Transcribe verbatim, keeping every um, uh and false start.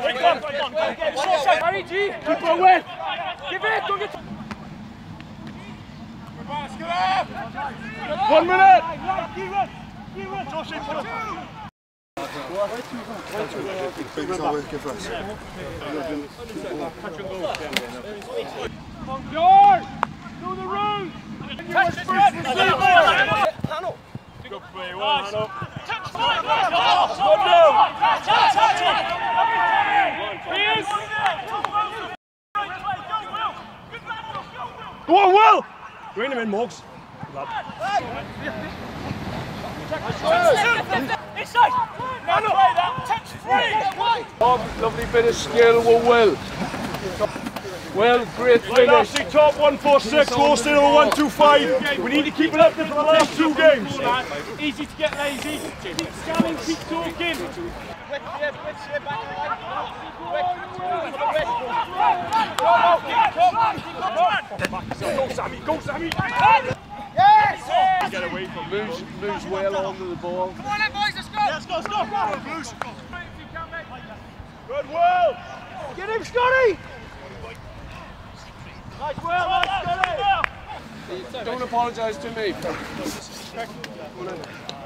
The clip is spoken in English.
Harry G, keep it away. Give it, don't get. One minute. Things are working for us. George, do the room. Touch the Hannah. Good play, well, Hannah. Touch Go on, Will! Bring him in, Mugs. Inside! Touch free! Lovely bit of skill with Will. Well, great finish. Llandarcy top one four six, Wolston over one two five. We need to keep it up there for the last two games. Easy to get lazy. Keep scanning, keep talking. Go, Sammy, go, Sammy. Yes! Get away from moves, moves well onto the ball. Come on then, boys, let's go! Let's go, let's go! Blues. Good, Will. Get him, Scotty! Nice, Will, nice, Scotty! Don't apologise to me.